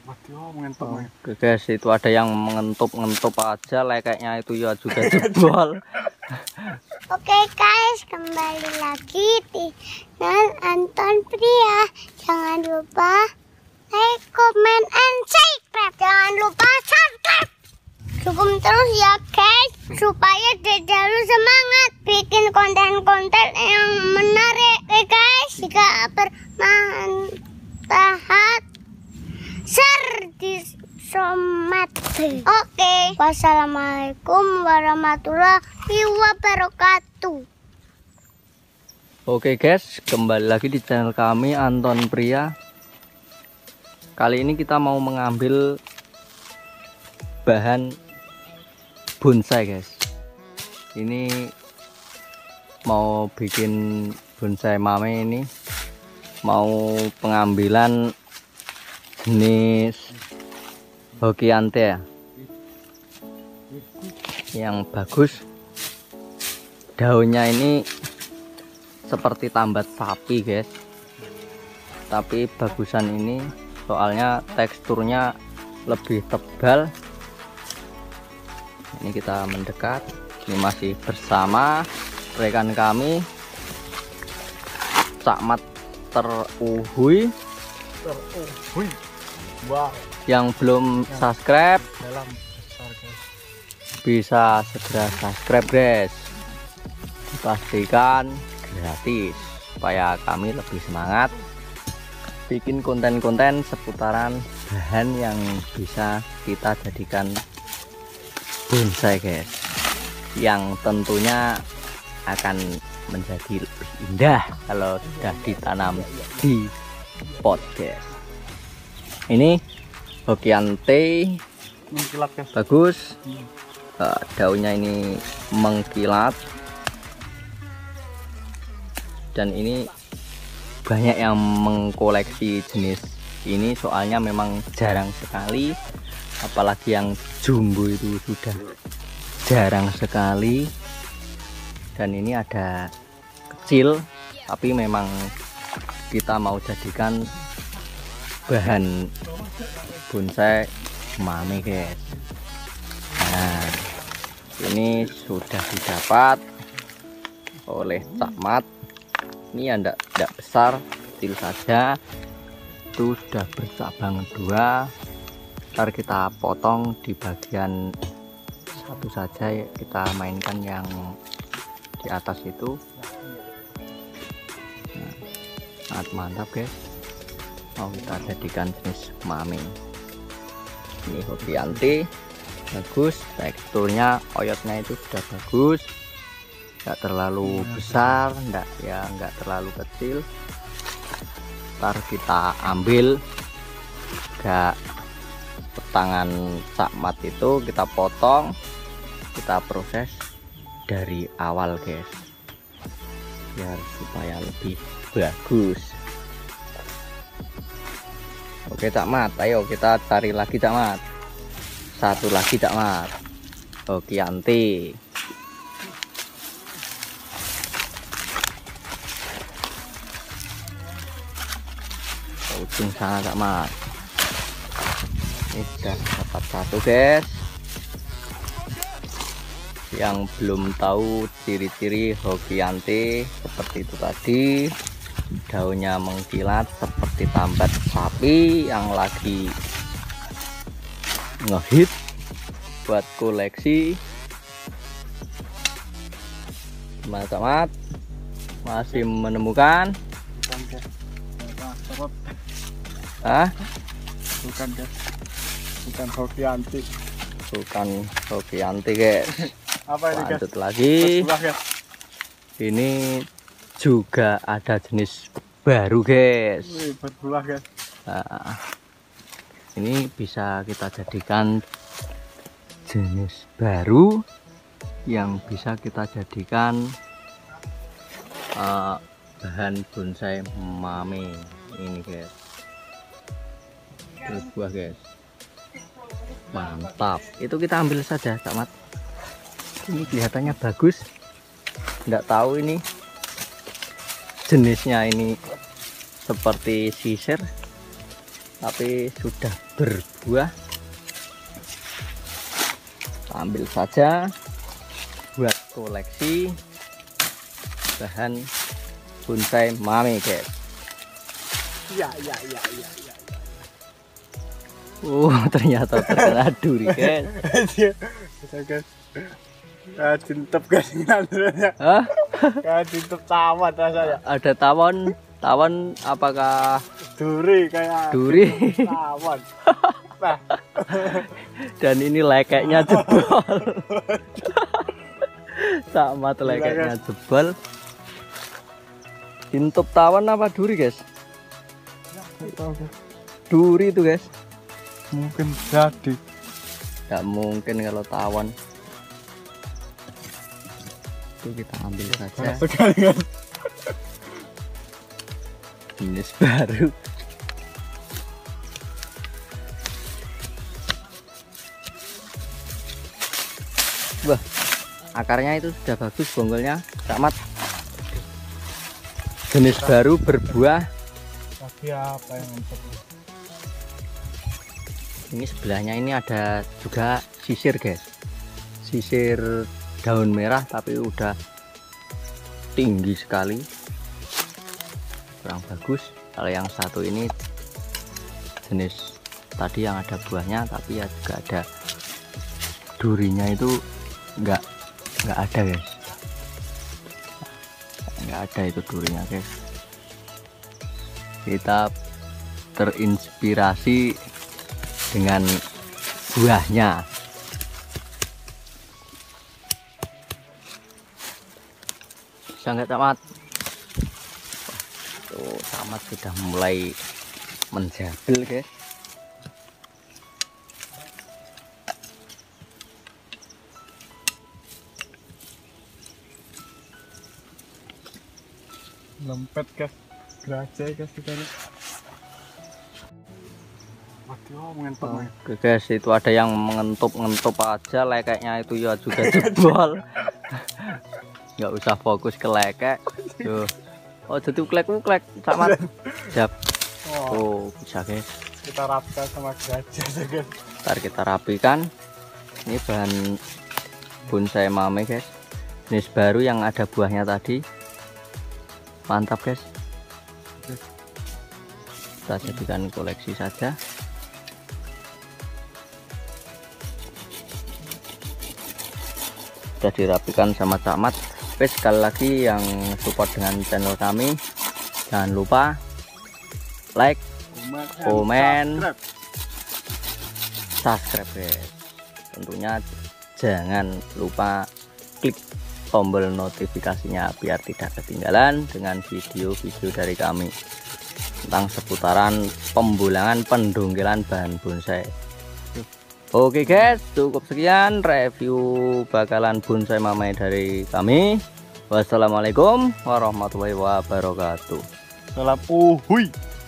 Oke guys, itu ada yang mengentup-ngentup aja, lekeknya itu ya juga jebol. Oke guys, kembali lagi di channel Anton Pria. Jangan lupa like, comment, and subscribe. Jangan lupa subscribe. Dukung terus ya guys, supaya selalu semangat bikin konten-konten yang menarik. Oke guys, jika bermanfaat, share di somat. Oke, wassalamualaikum warahmatullahi wabarakatuh. Oke guys, kembali lagi di channel kami Anton Pria. Kali ini kita mau mengambil bahan bonsai guys. Ini mau bikin bonsai mame, ini mau pengambilan jenis Hokiante ya, yang bagus. Daunnya ini seperti tambat sapi guys, tapi bagusan ini soalnya teksturnya lebih tebal. Ini kita mendekat, ini masih bersama rekan kami Cakmat Teruhui. Wow. Yang belum subscribe Dalam besar guys. bisa segera subscribe guys, dipastikan gratis supaya kami lebih semangat bikin konten-konten seputaran bahan yang bisa kita jadikan bonsai guys, yang tentunya akan menjadi lebih indah kalau sudah ditanam di pot guys. Ini Hokiante Mengkilat guys. bagus. Daunnya ini mengkilat, dan ini banyak yang mengkoleksi jenis ini soalnya memang jarang sekali, apalagi yang jumbo itu sudah jarang sekali. Dan ini ada kecil, tapi memang kita mau jadikan bahan bonsai mame guys. Nah, ini sudah didapat oleh Cakmat. Ini enggak besar, kecil saja. Itu sudah bercabang dua. Ntar kita potong di bagian satu saja, kita mainkan yang di atas itu. Nah, sangat mantap guys, mau kita jadikan jenis mame. Ini Hokiante bagus, teksturnya oyotnya itu sudah bagus, nggak terlalu besar, nggak terlalu kecil. Ntar kita ambil gak tangan Cakmat itu, kita potong, kita proses dari awal guys, biar supaya lebih bagus. Oke Cakmat, ayo kita cari lagi Cakmat, satu lagi Cakmat, Hokiante. Ujung sana Cakmat. Ini sudah dapat satu guys. Yang belum tahu ciri-ciri Hokiante seperti itu tadi, daunnya mengkilat seperti tambat sapi yang lagi ngehit buat koleksi. Gimana Cakmat? Masih menemukan? Bukan guys. Sobat. Bukan guys. Bukan Hokiante. Bukan Hokiante guys. Apa ini guys? Lanjut lagi. Berbuah guys. Ini juga ada jenis baru guys. Wih, berbuah guys. Nah, ini bisa kita jadikan jenis baru yang bisa kita jadikan bahan bonsai mame ini guys. Berbuah guys, mantap. Itu kita ambil saja Cakmat. Ini kelihatannya bagus, nggak tahu ini jenisnya ini seperti sisir tapi sudah berbuah. Ambil saja buat koleksi bahan bonsai mami guys. Iya. Ternyata terkena duri guys. Bisa guys. Cintep guys ngandelnya. Hah? Kayak cintep tawon rasanya. Ada tawon apakah Duri kayak duri? tawon. Nah, Dan ini lekeknya jebol. Sama tuh lekeknya jebol. Intip tawon apa duri guys? Duri itu guys. mungkin jadi. Gak mungkin kalau tawon. Itu kita ambil saja. Sekali kan. Jenis baru. Wah, akarnya itu sudah bagus bonggolnya, Kak Mat. Jenis baru berbuah. Tapi apa yang mantap? Ini sebelahnya ini ada juga sisir guys, sisir daun merah tapi udah tinggi sekali, kurang bagus. Kalau yang satu ini jenis tadi yang ada buahnya tapi ya juga ada durinya, itu nggak ada guys, nggak ada itu durinya guys. Kita terinspirasi dengan buahnya. Bisa nggak tamat? Tuh tamat sudah mulai menjabil guys. Lempet guys. Gerajai guys kita ini. Waduh, mengentuk. Oke guys, itu ada yang mengentup aja lekeknya itu ya juga jebol. Nggak usah fokus ke lekek. Tuh. Oh jadi uklek sama jab. Oh bisa guys. Kita rapikan sama gerajai aja guys. Ntar kita rapikan. Ini bahan bonsai mame guys, jenis baru yang ada buahnya tadi. Mantap guys. Kita jadikan koleksi saja. Sudah dirapikan sama Cak Mat. Oke, sekali lagi yang support dengan channel kami, jangan lupa like, komen, subscribe guys. Tentunya jangan lupa klik tombol notifikasinya biar tidak ketinggalan dengan video-video dari kami tentang seputaran pembulangan pendongkelan bahan bonsai. Oke guys, cukup sekian review bakalan bonsai mame dari kami. Wassalamualaikum warahmatullahi wabarakatuh. Salam uhuy.